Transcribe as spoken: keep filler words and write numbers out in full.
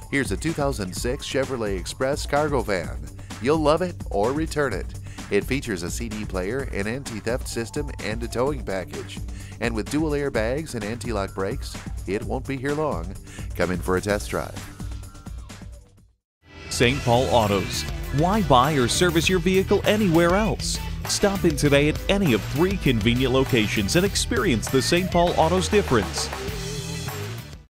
Here's a two thousand six Chevrolet Express cargo van. You'll love it or return it. It features a C D player, an anti-theft system, and a towing package. And with dual airbags and anti-lock brakes, it won't be here long. Come in for a test drive. Saint Paul Autos. Why buy or service your vehicle anywhere else? Stop in today at any of three convenient locations and experience the Saint Paul Autos difference.